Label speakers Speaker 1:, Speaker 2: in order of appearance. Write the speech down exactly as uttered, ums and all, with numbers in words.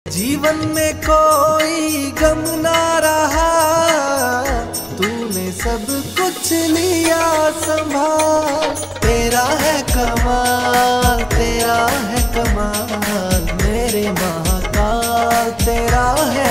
Speaker 1: जीवन में कोई गम ना रहा, तूने सब कुछ लिया संभाल। तेरा है कमाल, तेरा है कमाल, मेरे महाकाल, तेरा है